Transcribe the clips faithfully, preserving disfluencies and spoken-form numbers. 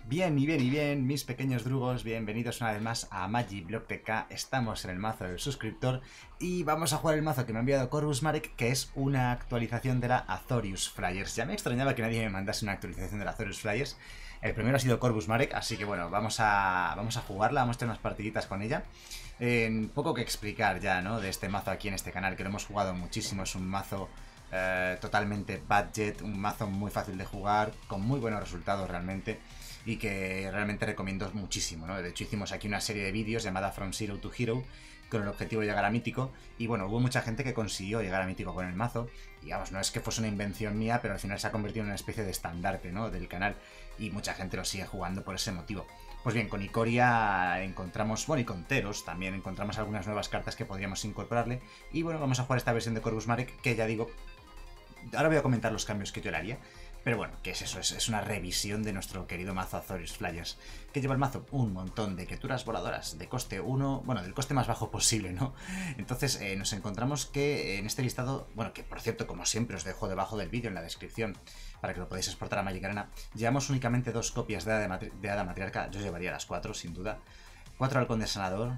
Bien y bien y bien, mis pequeños drugos, bienvenidos una vez más a Magiblock T K. Estamos en el mazo del suscriptor y vamos a jugar el mazo que me ha enviado Corvus Marek, que es una actualización de la Azorius Flyers. Ya me extrañaba que nadie me mandase una actualización de la Azorius Flyers. El primero ha sido Corvus Marek, así que bueno, vamos a, vamos a jugarla, vamos a tener unas partiditas con ella. Eh, poco que explicar ya, ¿no? De este mazo aquí en este canal, que lo hemos jugado muchísimo. Es un mazo eh, totalmente budget, un mazo muy fácil de jugar, con muy buenos resultados realmente. Y que realmente recomiendo muchísimo, ¿no? De hecho hicimos aquí una serie de vídeos llamada From Zero to Hero con el objetivo de llegar a Mítico y bueno, hubo mucha gente que consiguió llegar a Mítico con el mazo y vamos, no es que fuese una invención mía, pero al final se ha convertido en una especie de estandarte, ¿no? Del canal y mucha gente lo sigue jugando por ese motivo. Pues bien, con Ikoria encontramos, bueno, y con Teros también encontramos algunas nuevas cartas que podríamos incorporarle y bueno, vamos a jugar esta versión de Corvus Marek que ya digo, ahora voy a comentar los cambios que yo le haría. Pero bueno, ¿qué es eso? Es, es una revisión de nuestro querido mazo Azorius Flyers. ¿Qué lleva el mazo? Un montón de criaturas voladoras de coste uno, bueno, del coste más bajo posible, ¿no? Entonces eh, nos encontramos que en este listado, bueno, que por cierto, como siempre, os dejo debajo del vídeo en la descripción para que lo podáis exportar a Magic Arena, llevamos únicamente dos copias de Hada, de Hada Matriarca, yo llevaría las cuatro, sin duda. Cuatro Halcón Sanador,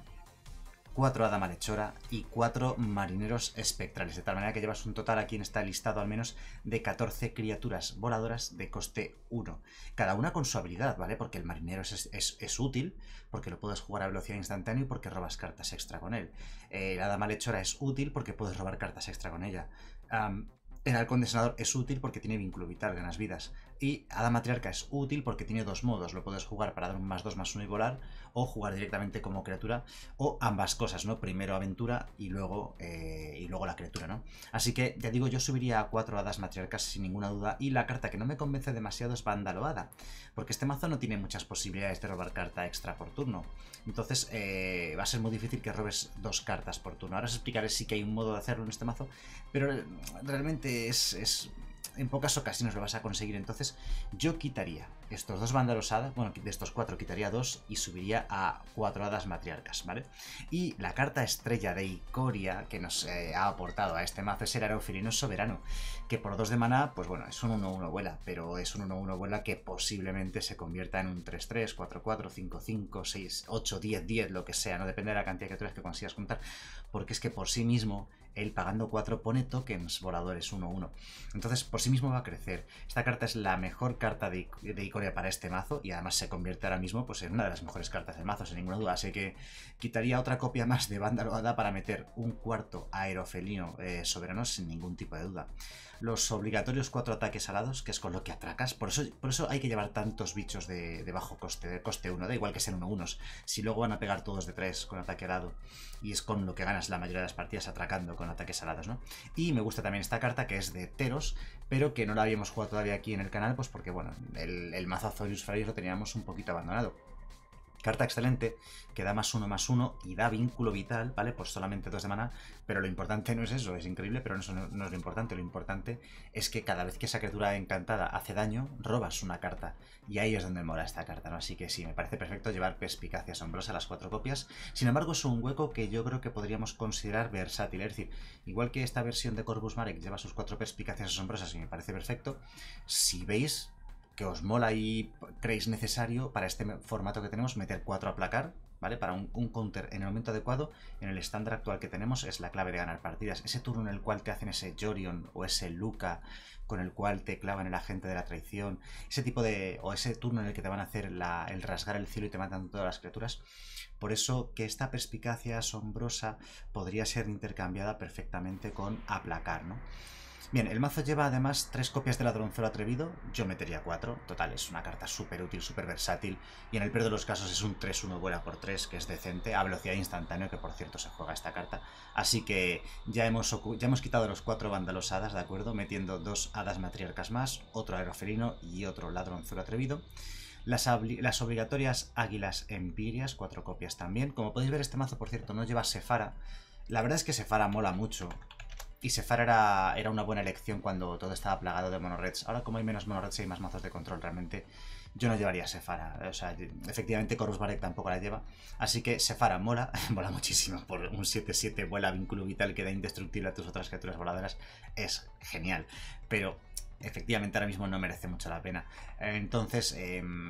cuatro Hada Malhechora y cuatro Marineros Espectrales, de tal manera que llevas un total aquí en este listado al menos de catorce criaturas voladoras de coste uno, cada una con su habilidad, ¿vale? Porque el Marinero es, es, es útil, porque lo puedes jugar a velocidad instantánea y porque robas cartas extra con él. Eh, el Hada Malhechora es útil porque puedes robar cartas extra con ella. Um, El Halcón Sanador es útil porque tiene vínculo vital, ganas vidas. Y Hada Matriarca es útil porque tiene dos modos. Lo puedes jugar para dar un más dos más uno y volar, o jugar directamente como criatura, o ambas cosas, ¿no? Primero aventura y luego, eh, y luego la criatura, ¿no? Así que, ya digo, yo subiría a cuatro Hadas Matriarcas sin ninguna duda. Y la carta que no me convence demasiado es Vándalo Hada, porque este mazo no tiene muchas posibilidades de robar carta extra por turno. Entonces, eh, va a ser muy difícil que robes dos cartas por turno. Ahora os explicaré si que hay un modo de hacerlo en este mazo, pero realmente Es, es, en pocas ocasiones lo vas a conseguir. Entonces yo quitaría estos dos Vándalos Hada, bueno, de estos cuatro quitaría dos y subiría a cuatro Hadas Matriarcas, ¿vale? Y la carta estrella de Ikoria que nos eh, ha aportado a este mazo es el Aerofelino Soberano, que por dos de maná, pues bueno, es un uno uno vuela, pero es un uno uno vuela que posiblemente se convierta en un tres tres, cuatro cuatro, cinco cinco, seis, ocho, diez, diez, lo que sea, no depende de la cantidad de criaturas que consigas juntar, porque es que por sí mismo él pagando cuatro pone tokens voladores uno uno. Entonces por sí mismo va a crecer. Esta carta es la mejor carta de, de Ikoria para este mazo y además se convierte ahora mismo pues, en una de las mejores cartas del mazo, sin ninguna duda. Así que quitaría otra copia más de Vándalo Hada para meter un cuarto Aerofelino eh, Soberano sin ningún tipo de duda. Los obligatorios cuatro ataques alados, que es con lo que atracas. Por eso, por eso hay que llevar tantos bichos de, de bajo coste, de coste uno. Da igual que sean uno unos. Si luego van a pegar todos de tres con ataque alado. Y es con lo que ganas la mayoría de las partidas atracando con ataques alados, ¿no? Y me gusta también esta carta que es de Teros, pero que no la habíamos jugado todavía aquí en el canal, pues porque, bueno, el, el mazo Azorius Flyers lo teníamos un poquito abandonado. Carta excelente, que da más uno más uno y da vínculo vital, ¿vale? Por solamente dos de maná, pero lo importante no es eso, es increíble, pero eso no, no es lo importante. Lo importante es que cada vez que esa criatura encantada hace daño, robas una carta, y ahí es donde mola esta carta, ¿no? Así que sí, me parece perfecto llevar Perspicacia Asombrosa a las cuatro copias. Sin embargo, es un hueco que yo creo que podríamos considerar versátil, es decir, igual que esta versión de Corvus Marek lleva sus cuatro Perspicacias Asombrosas y me parece perfecto, si veis que os mola y creéis necesario para este formato que tenemos meter cuatro a placar, ¿vale? Para un, un counter en el momento adecuado, en el estándar actual que tenemos es la clave de ganar partidas. Ese turno en el cual te hacen ese Jorion o ese Luca con el cual te clavan el agente de la traición, ese tipo de... o ese turno en el que te van a hacer la, el rasgar el cielo y te matan todas las criaturas. Por eso que esta perspicacia asombrosa podría ser intercambiada perfectamente con aplacar, ¿no? Bien, el mazo lleva además tres copias de Ladronzuelo Atrevido, yo metería cuatro, total, es una carta súper útil, súper versátil, y en el peor de los casos es un tres uno vuela por tres, que es decente, a velocidad instantánea, que por cierto se juega esta carta, así que ya hemos, ya hemos quitado los cuatro Vándalos Hadas, ¿de acuerdo? Metiendo dos Hadas Matriarcas más, otro Aerofelino y otro Ladronzuelo Atrevido. Las, las obligatorias Águilas Empirias, cuatro copias también. Como podéis ver, este mazo, por cierto, no lleva Sephara. La verdad es que Sephara mola mucho. Y Sephara era, era una buena elección cuando todo estaba plagado de monoreds. Ahora, como hay menos monoreds y hay más mazos de control, realmente yo no llevaría Sephara. O sea, efectivamente Corvus Marek tampoco la lleva. Así que Sephara mola, mola muchísimo. Por un siete siete vuela, vínculo vital, que da indestructible a tus otras criaturas voladoras. Es genial. Pero efectivamente ahora mismo no merece mucho la pena. Entonces, eh,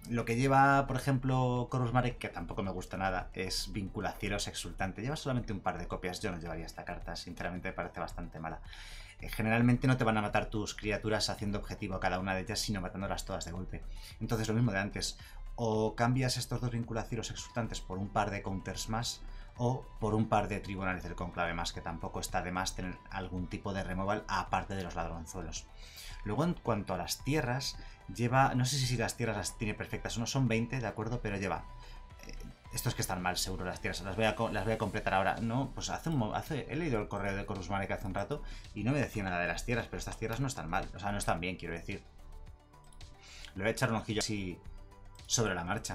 Lo que lleva, por ejemplo, Corvus Marek, que tampoco me gusta nada, es Vinculacielos Exultante. Lleva solamente un par de copias. Yo no llevaría esta carta, sinceramente me parece bastante mala. Eh, generalmente no te van a matar tus criaturas haciendo objetivo a cada una de ellas, sino matándolas todas de golpe. Entonces lo mismo de antes. O cambias estos dos Vinculacielos Exultantes por un par de counters más, o por un par de Tribunales del Cónclave más, que tampoco está de más tener algún tipo de removal aparte de los ladronzuelos. Luego, en cuanto a las tierras, lleva... No sé si las tierras las tiene perfectas o no, son veinte, ¿de acuerdo? Pero lleva... Eh, estos que están mal, seguro, las tierras. Las voy a, las voy a completar ahora. No, pues hace un... Hace, he leído el correo de Corvus Marek hace un rato y no me decía nada de las tierras, pero estas tierras no están mal. O sea, no están bien, quiero decir. Le voy a echar un ojillo así sobre la marcha.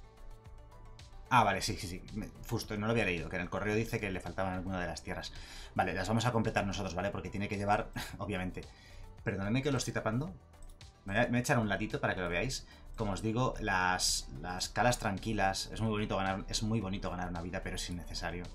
Ah, vale, sí, sí, sí. Justo, no lo había leído, que en el correo dice que le faltaban alguna de las tierras. Vale, las vamos a completar nosotros, ¿vale? Porque tiene que llevar, obviamente... Perdóname que lo estoy tapando. Me voy a echar un latito para que lo veáis. Como os digo, las, las calas tranquilas. Es muy bonito ganar, es muy bonito ganar una vida, pero es innecesario.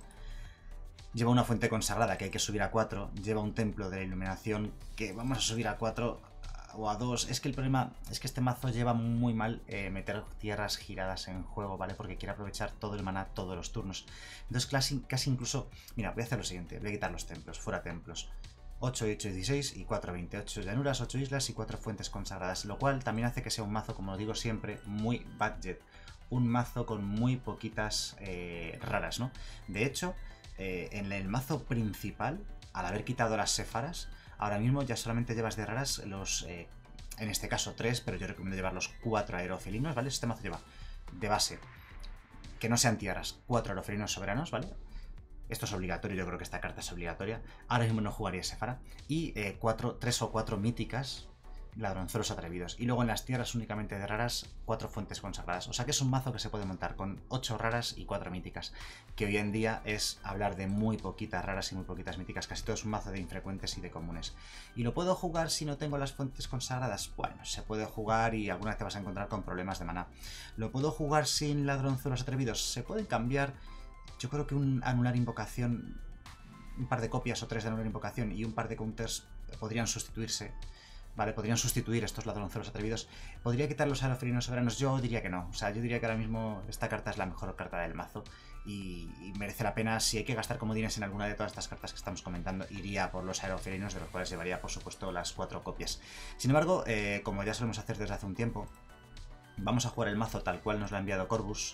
Lleva una fuente consagrada que hay que subir a cuatro. Lleva un templo de la iluminación que vamos a subir a cuatro o a dos. Es que el problema es que este mazo lleva muy mal eh, meter tierras giradas en juego, ¿vale? Porque quiere aprovechar todo el maná todos los turnos. Entonces casi, casi incluso... Mira, voy a hacer lo siguiente. Voy a quitar los templos, fuera templos. ocho y ocho, dieciséis y cuatro, veintiocho llanuras, ocho islas y cuatro fuentes consagradas, lo cual también hace que sea un mazo, como lo digo siempre, muy budget, un mazo con muy poquitas eh, raras, ¿no? De hecho, eh, en el mazo principal, al haber quitado las sefaras, ahora mismo ya solamente llevas de raras los, eh, en este caso tres, pero yo recomiendo llevar los cuatro aerofelinos, ¿vale? Este mazo lleva de base, que no sean tierras, cuatro aerofelinos soberanos, ¿vale? Esto es obligatorio, yo creo que esta carta es obligatoria. Ahora mismo no jugaría Sephara. Y eh, cuatro, tres o cuatro míticas, ladronzuelos atrevidos. Y luego en las tierras únicamente de raras, cuatro fuentes consagradas. O sea que es un mazo que se puede montar con ocho raras y cuatro míticas. Que hoy en día es hablar de muy poquitas raras y muy poquitas míticas. Casi todo es un mazo de infrecuentes y de comunes. ¿Y lo puedo jugar si no tengo las fuentes consagradas? Bueno, se puede jugar y alguna vez te vas a encontrar con problemas de maná. ¿Lo puedo jugar sin ladronzuelos atrevidos? Se pueden cambiar... Yo creo que un anular invocación, un par de copias o tres de anular invocación y un par de counters podrían sustituirse, ¿vale? Podrían sustituir estos ladroncelos atrevidos. ¿Podría quitar los aerofelinos soberanos? Yo diría que no. O sea, yo diría que ahora mismo esta carta es la mejor carta del mazo y, y merece la pena. Si hay que gastar comodines en alguna de todas estas cartas que estamos comentando, iría por los aerofelinos, de los cuales llevaría, por supuesto, las cuatro copias. Sin embargo, eh, como ya solemos hacer desde hace un tiempo, vamos a jugar el mazo tal cual nos lo ha enviado Corvus.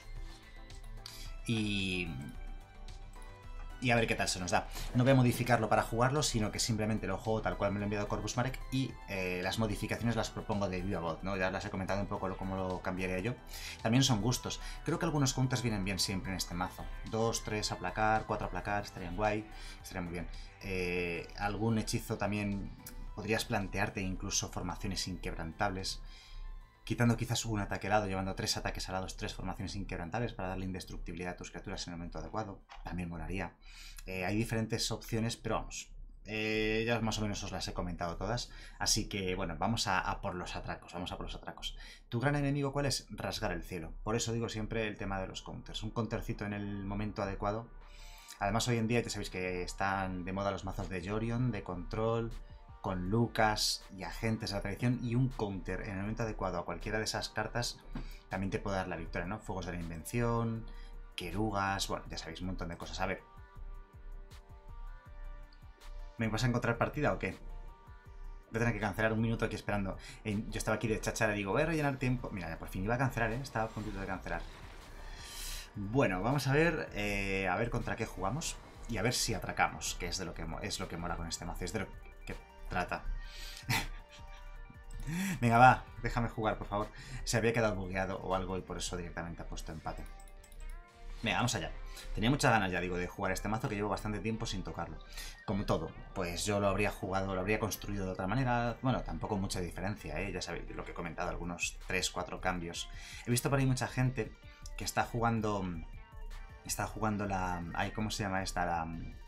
Y, y a ver qué tal se nos da. No voy a modificarlo para jugarlo, sino que simplemente lo juego tal cual me lo ha enviado Corvus Marek y eh, las modificaciones las propongo de viva voz, ¿no? Ya las he comentado un poco lo, cómo lo cambiaría yo. También son gustos. Creo que algunos counters vienen bien siempre en este mazo. dos, tres aplacar, cuatro aplacar, estarían guay, estaría muy bien. Eh, algún hechizo también podrías plantearte, incluso formaciones inquebrantables. Quitando quizás un ataque helado, llevando tres ataques alados, tres formaciones inquebrantables para darle indestructibilidad a tus criaturas en el momento adecuado. También molaría. Eh, hay diferentes opciones, pero vamos. Eh, ya más o menos os las he comentado todas. Así que, bueno, vamos a, a por los atracos. Vamos a por los atracos. ¿Tu gran enemigo cuál es? Rasgar el cielo. Por eso digo siempre el tema de los counters. Un countercito en el momento adecuado. Además, hoy en día ya sabéis que están de moda los mazos de Yorion, de control, con Lucas y agentes de la tradición, y un counter en el momento adecuado a cualquiera de esas cartas también te puede dar la victoria, ¿no? Fuegos de la Invención, Querugas, bueno, ya sabéis, un montón de cosas. A ver, ¿me vas a encontrar partida o qué? Voy a tener que cancelar un minuto aquí esperando. Yo estaba aquí de chachara y digo, voy a rellenar tiempo. Mira, ya por fin iba a cancelar, ¿eh? Estaba a punto de cancelar. Bueno, vamos a ver, eh, a ver contra qué jugamos y a ver si atracamos, que es de lo que es lo que mola con este mazo, es de lo que trata. Venga, va, déjame jugar, por favor. Se había quedado bugueado o algo y por eso directamente ha puesto empate. Venga, vamos allá. Tenía muchas ganas, ya digo, de jugar este mazo, que llevo bastante tiempo sin tocarlo. Como todo, pues yo lo habría jugado, lo habría construido de otra manera. Bueno, tampoco mucha diferencia, ¿eh? Ya sabéis lo que he comentado, algunos tres, cuatro cambios. He visto por ahí mucha gente que está jugando... Está jugando la... Ay, ¿cómo se llama esta? La...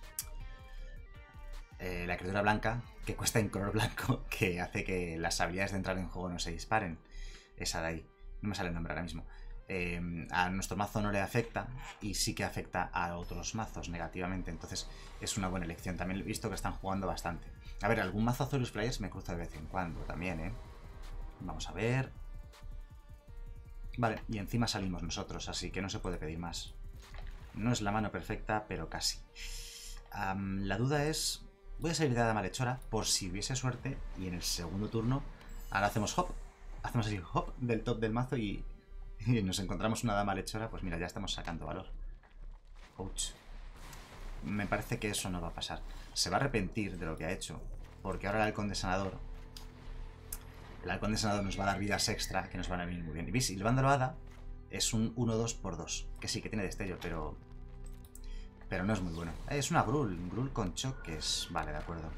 Eh, la criatura blanca, que cuesta en color blanco, que hace que las habilidades de entrar en juego no se disparen. Esa de ahí. No me sale el nombre ahora mismo. Eh, a nuestro mazo no le afecta y sí que afecta a otros mazos negativamente, entonces es una buena elección. También he visto que están jugando bastante. A ver, algún mazo Azorius Flyers me cruza de vez en cuando también, ¿eh? Vamos a ver. Vale, y encima salimos nosotros, así que no se puede pedir más. No es la mano perfecta, pero casi. Um, la duda es... Voy a salir de la malhechora por si hubiese suerte y en el segundo turno ahora hacemos hop. Hacemos así hop del top del mazo y, y nos encontramos una dama malhechora. Pues mira, ya estamos sacando valor. Ouch. Me parece que eso no va a pasar. Se va a arrepentir de lo que ha hecho, porque ahora el halcón de sanador... El halcón de sanador nos va a dar vidas extra que nos van a venir muy bien. Y veis, el vándalo hada es un uno dos por dos, que sí, que tiene destello, pero... Pero no es muy bueno. Es una Grul, Grul con choques. Vale, de acuerdo.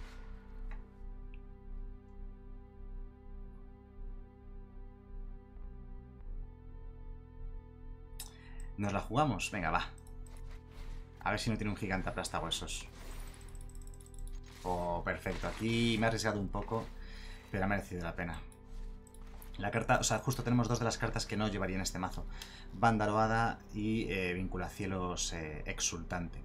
¿Nos la jugamos? Venga, va. A ver si no tiene un gigante aplastahuesos. Oh, perfecto. Aquí me he arriesgado un poco, pero ha merecido la pena. La carta, o sea, justo tenemos dos de las cartas que no llevaría en este mazo. Vándalo hada y eh, Vinculacielos eh, exultante.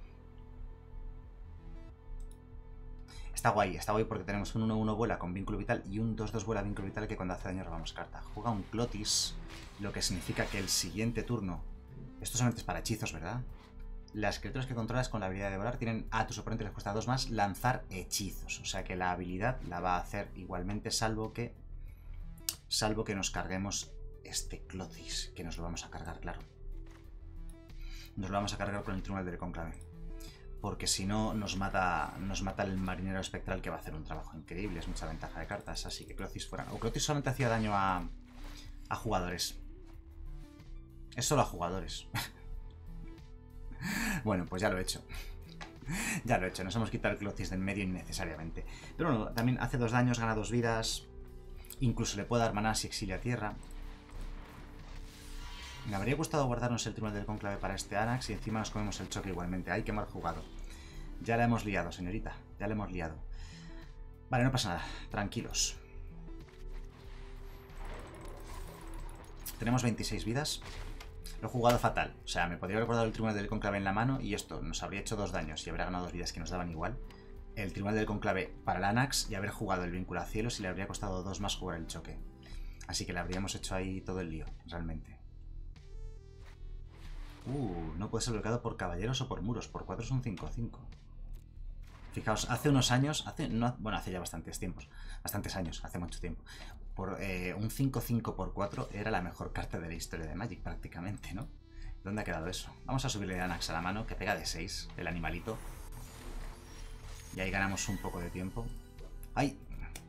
Está guay, está guay porque tenemos un uno uno vuela con vínculo vital y un dos dos vuela vínculo vital que cuando hace daño robamos carta. Juega un Clotis, lo que significa que el siguiente turno... Esto solamente es para hechizos, ¿verdad? Las criaturas que controlas con la habilidad de volar tienen a tus oponentes les cuesta dos más lanzar hechizos. O sea que la habilidad la va a hacer igualmente, salvo que... Salvo que nos carguemos este Clotis, que nos lo vamos a cargar, claro. Nos lo vamos a cargar con el Tribunal del Cónclave. Porque si no, nos mata nos mata el marinero espectral, que va a hacer un trabajo increíble. Es mucha ventaja de cartas, así que Clotis fuera. O Clotis solamente hacía daño a, a jugadores. Es solo a jugadores. Bueno, pues ya lo he hecho. Ya lo he hecho, nos hemos quitado el Clotis del medio innecesariamente. Pero bueno, también hace dos daños, gana dos vidas. Incluso le puede dar maná si exilia tierra. Me habría gustado guardarnos el Tribunal del Cónclave para este Anax y encima nos comemos el choque igualmente. ¡Ay, qué mal jugado! Ya la hemos liado, señorita. Ya la hemos liado. Vale, no pasa nada. Tranquilos. Tenemos veintiséis vidas. Lo he jugado fatal. O sea, me podría haber guardado el Tribunal del Cónclave en la mano y esto nos habría hecho dos daños y habría ganado dos vidas que nos daban igual. El Tribunal del Cónclave para el Anax y haber jugado el Vinculacielos y le habría costado dos más jugar el choque. Así que le habríamos hecho ahí todo el lío, realmente. Uh, no puede ser bloqueado por caballeros o por muros. Por cuatro es un cinco cinco. Fijaos, hace unos años, hace no, bueno, hace ya bastantes tiempos, bastantes años, hace mucho tiempo, por eh, un cinco cinco por cuatro era la mejor carta de la historia de Magic, prácticamente, ¿no? ¿Dónde ha quedado eso? Vamos a subirle a Anax a la mano, que pega de seis, el animalito. Y ahí ganamos un poco de tiempo. ¡Ay!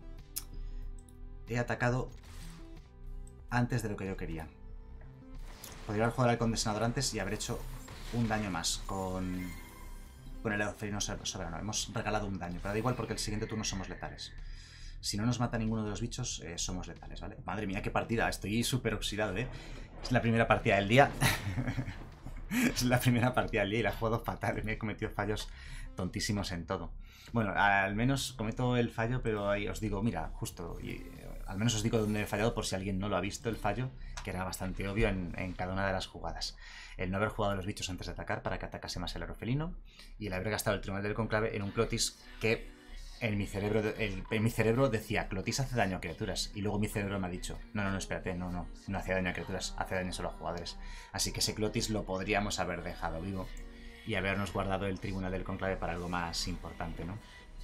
He atacado antes de lo que yo quería. Podría haber jugado al condensador antes y haber hecho un daño más con, con el Felino Soberano. Hemos regalado un daño, pero da igual porque el siguiente turno somos letales. Si no nos mata ninguno de los bichos, eh, somos letales, ¿vale? Madre mía, qué partida. Estoy súper oxidado, ¿eh? Es la primera partida del día. Es la primera partida del día y la he jugado fatal. Me he cometido fallos tontísimos en todo. Bueno, al menos cometo el fallo, pero ahí os digo, mira, justo, y, eh, al menos os digo dónde he fallado por si alguien no lo ha visto, el fallo, que era bastante obvio en, en cada una de las jugadas. El no haber jugado a los bichos antes de atacar para que atacase más el aerofelino, y el haber gastado el Tribunal del Cónclave en un Clotis que en mi cerebro, el, en mi cerebro decía, Clotis hace daño a criaturas, y luego mi cerebro me ha dicho, no, no, no, espérate, no, no, no hace daño a criaturas, hace daño solo a jugadores. Así que ese Clotis lo podríamos haber dejado vivo y habernos guardado el Tribunal del Cónclave para algo más importante, ¿no?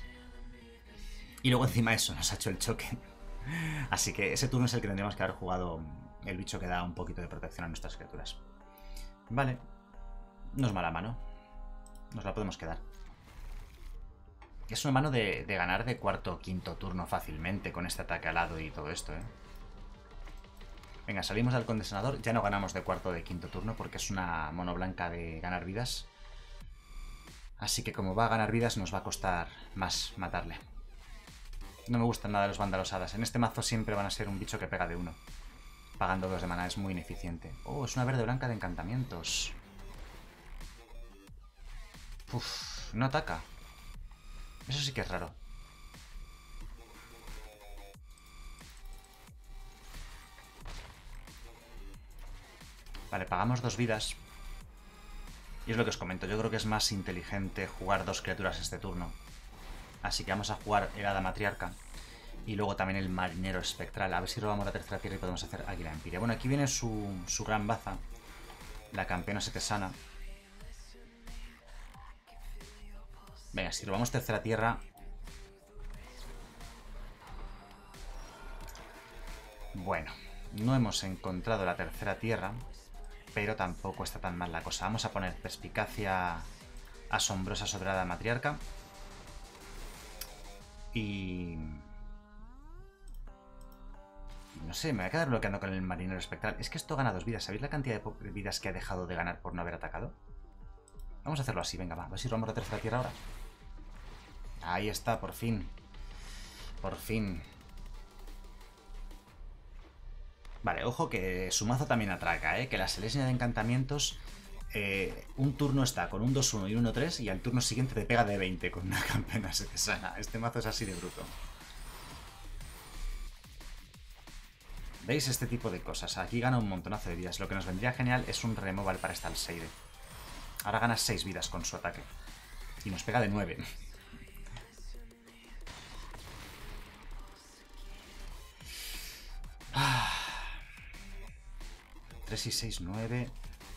Y luego encima eso nos ha hecho el choque. Así que ese turno es el que tendríamos que haber jugado el bicho que da un poquito de protección a nuestras criaturas. Vale. No es mala mano. Nos la podemos quedar. Es una mano de, de ganar de cuarto o quinto turno fácilmente con este ataque alado y todo esto, ¿eh? Venga, salimos al condensador. Ya no ganamos de cuarto o de quinto turno porque es una mono blanca de ganar vidas. Así que como va a ganar vidas nos va a costar más matarle. No me gustan nada los vándalos hadas. En este mazo siempre van a ser un bicho que pega de uno. Pagando dos de mana, es muy ineficiente. Oh, es una verde blanca de encantamientos. Uf, no ataca. Eso sí que es raro. Vale, pagamos dos vidas. Y es lo que os comento, yo creo que es más inteligente jugar dos criaturas este turno. Así que vamos a jugar el Hada Matriarca. Y luego también el marinero espectral. A ver si robamos la tercera tierra y podemos hacer águila empiria. Bueno, aquí viene su, su gran baza, la campeona setesana. Venga, si robamos tercera tierra... Bueno, no hemos encontrado la tercera tierra, pero tampoco está tan mal la cosa. Vamos a poner perspicacia asombrosa sobre la matriarca. Y... no sé, me voy a quedar bloqueando con el marinero espectral. Es que esto gana dos vidas. ¿Sabéis la cantidad de vidas que ha dejado de ganar por no haber atacado? Vamos a hacerlo así, venga, va. A ver si robamos la tercera tierra ahora. Ahí está, por fin. Por fin. Vale, ojo que su mazo también atraca, ¿eh? Que la Selesnya de encantamientos... Eh, un turno está con un dos uno y un uno tres y al turno siguiente te pega de veinte con una campeona setesana. Este mazo es así de bruto. ¿Veis? Este tipo de cosas. Aquí gana un montonazo de vidas. Lo que nos vendría genial es un removal para esta Alseide. Ahora gana seis vidas con su ataque. Y nos pega de nueve. tres y seis, nueve.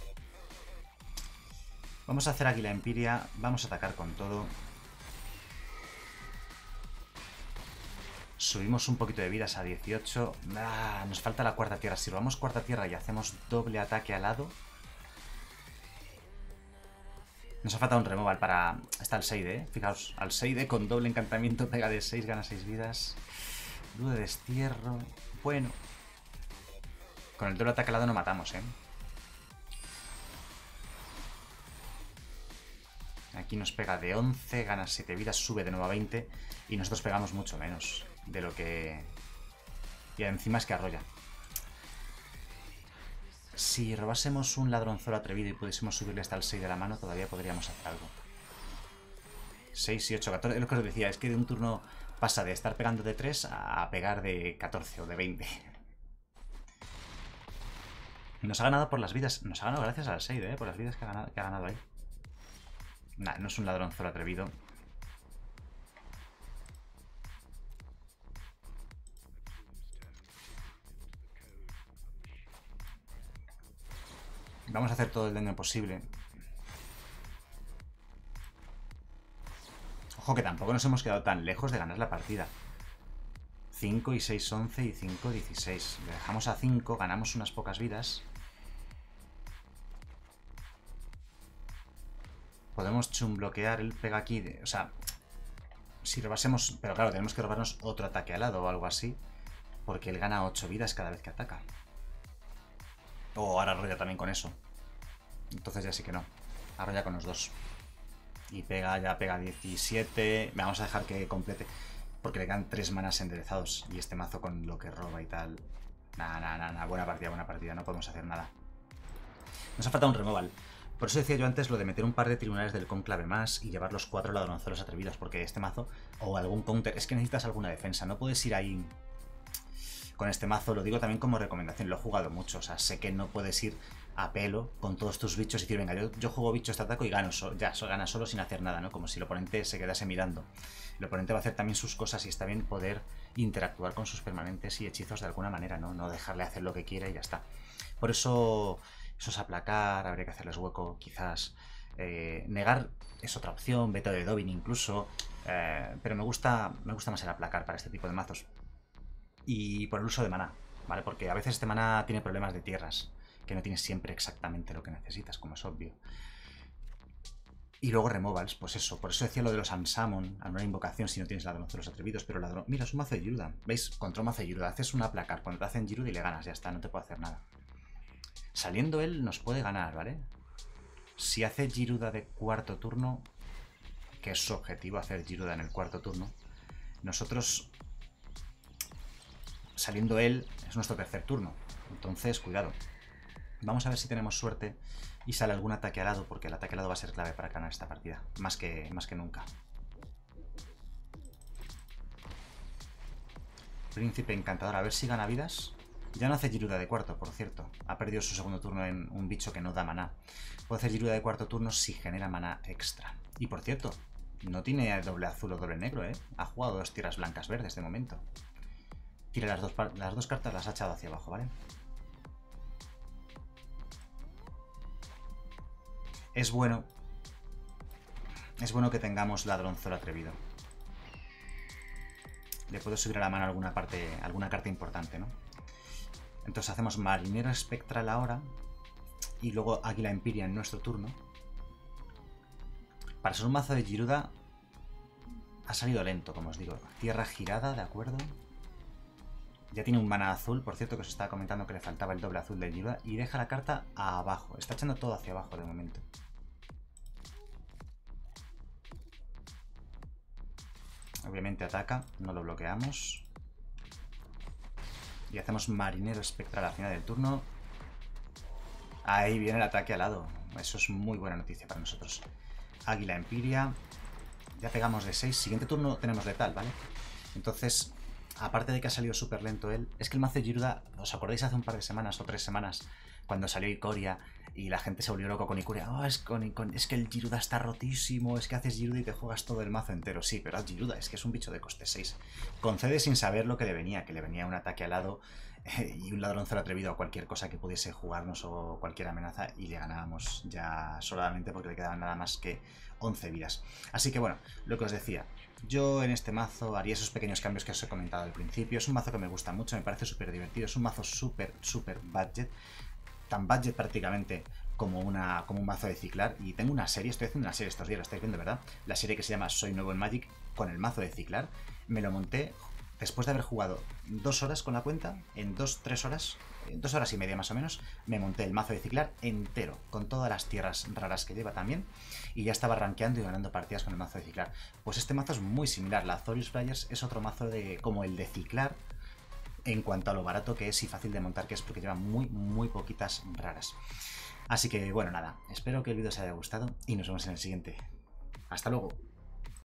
Vamos a hacer águila empiria. Vamos a atacar con todo. Subimos un poquito de vidas a dieciocho. Ah, nos falta la cuarta tierra. Si robamos cuarta tierra y hacemos doble ataque al lado... Nos ha faltado un removal para... Está Alseide, ¿eh? Fijaos, Alseide con doble encantamiento pega de seis, gana seis vidas. Duda de destierro... Bueno. Con el doble ataque al lado no matamos, ¿eh? Aquí nos pega de once, gana siete vidas, sube de nuevo a veinte. Y nosotros pegamos mucho menos de lo que... Y encima es que arrolla. Si robásemos un ladronzuelo atrevido y pudiésemos subirle hasta el seis de la mano, todavía podríamos hacer algo. seis y ocho, catorce. Lo que os decía, es que de un turno pasa de estar pegando de tres a pegar de catorce o de veinte. Nos ha ganado por las vidas. Nos ha ganado gracias al seis, ¿eh? Por las vidas que ha ganado, que ha ganado ahí. Nah, no es un ladronzuelo atrevido. Vamos a hacer todo el daño posible. Ojo que tampoco nos hemos quedado tan lejos de ganar la partida. cinco y seis, once y cinco, dieciséis. Le dejamos a cinco, ganamos unas pocas vidas. Podemos chumbloquear, él pega aquí, de, o sea, si robásemos, pero claro, tenemos que robarnos otro ataque al lado o algo así, porque él gana ocho vidas cada vez que ataca. O ahora arrolla también con eso. Entonces ya sí que no, arrolla con los dos. Y pega, ya pega diecisiete, vamos a dejar que complete, porque le quedan tres manas enderezados, y este mazo con lo que roba y tal. Nada, nada, nada, buena partida, buena partida, no podemos hacer nada. Nos ha faltado un removal. Por eso decía yo antes lo de meter un par de tribunales del cónclave más y llevar los cuatro ladronzuelos atrevidos, porque este mazo, o algún counter, es que necesitas alguna defensa, no puedes ir ahí con este mazo, lo digo también como recomendación, lo he jugado mucho, o sea, sé que no puedes ir a pelo con todos tus bichos y decir, venga, yo, yo juego bicho este ataco y gano, so, ya, so, gana solo sin hacer nada, ¿no? Como si el oponente se quedase mirando. El oponente va a hacer también sus cosas y está bien poder interactuar con sus permanentes y hechizos de alguna manera, ¿no? No dejarle hacer lo que quiera y ya está. Por eso... Eso es aplacar, habría que hacerles hueco, quizás. Eh, negar es otra opción, veto de Dobin incluso. Eh, pero me gusta, me gusta más el aplacar para este tipo de mazos. Y por el uso de maná, ¿vale? Porque a veces este maná tiene problemas de tierras, que no tienes siempre exactamente lo que necesitas, como es obvio. Y luego removals, pues eso. Por eso decía lo de los Unsummon, anular invocación si no tienes ladronzuelos atrevidos, pero ladrón... Mira, es un mazo de Giruda. ¿Veis? Contra un mazo de Giruda. Haces un aplacar cuando te hacen Giruda y le ganas, ya está, no te puedo hacer nada. Saliendo él nos puede ganar, ¿vale? Si hace Giruda de cuarto turno, que es su objetivo, hacer Giruda en el cuarto turno, nosotros, saliendo él, es nuestro tercer turno. Entonces, cuidado. Vamos a ver si tenemos suerte y sale algún ataque alado, porque el ataque alado va a ser clave para ganar esta partida, más que, más que nunca. Príncipe encantador, a ver si gana vidas. Ya no hace Giruda de cuarto, por cierto. Ha perdido su segundo turno en un bicho que no da maná. Puede hacer Giruda de cuarto turno si genera maná extra. Y por cierto, no tiene doble azul o doble negro, ¿eh? Ha jugado dos tierras blancas verdes de momento. tira las dos, las dos cartas, las ha echado hacia abajo, ¿vale? Es bueno. Es bueno que tengamos Ladronzuelo Atrevido. Le puedo subir a la mano alguna parte, alguna carta importante, ¿no? Entonces hacemos Marinero Espectral ahora. Y luego Águila Empiria en nuestro turno. Para ser un mazo de Gyruda ha salido lento, como os digo. Tierra girada, ¿de acuerdo? Ya tiene un mana azul, por cierto, que os estaba comentando que le faltaba el doble azul de Gyruda. Y deja la carta abajo. Está echando todo hacia abajo de momento. Obviamente ataca, no lo bloqueamos. Y hacemos Marinero Espectral al final del turno. Ahí viene el ataque al lado. Eso es muy buena noticia para nosotros. Águila Empiria. Ya pegamos de seis. Siguiente turno tenemos letal, ¿vale? Entonces, aparte de que ha salido súper lento él, es que el mazo de Gyruda, ¿os acordáis hace un par de semanas o tres semanas? Cuando salió Ikoria y la gente se volvió loco con Ikoria. Oh, es, con, con, es que el Gyruda está rotísimo, es que haces Gyruda y te juegas todo el mazo entero. Sí, pero haz Gyruda, es que es un bicho de coste seis. Concede sin saber lo que le venía, que le venía un ataque al lado eh, y un ladronzuelo atrevido a cualquier cosa que pudiese jugarnos o cualquier amenaza y le ganábamos ya solamente porque le quedaban nada más que once vidas. Así que bueno, lo que os decía, yo en este mazo haría esos pequeños cambios que os he comentado al principio. Es un mazo que me gusta mucho, me parece súper divertido, es un mazo súper, súper budget. Tan budget prácticamente como, una, como un mazo de ciclar. Y tengo una serie, estoy haciendo una serie estos días, lo estáis viendo, ¿verdad? La serie que se llama Soy Nuevo en Magic con el mazo de ciclar. Me lo monté después de haber jugado dos horas con la cuenta. En dos, tres horas, en dos horas y media más o menos, me monté el mazo de ciclar entero, con todas las tierras raras que lleva también. Y ya estaba rankeando y ganando partidas con el mazo de ciclar. Pues este mazo es muy similar. La Azorius Flyers es otro mazo de como el de ciclar, en cuanto a lo barato que es y fácil de montar que es, porque lleva muy, muy poquitas raras. Así que, bueno, nada, espero que el vídeo os haya gustado y nos vemos en el siguiente. ¡Hasta luego!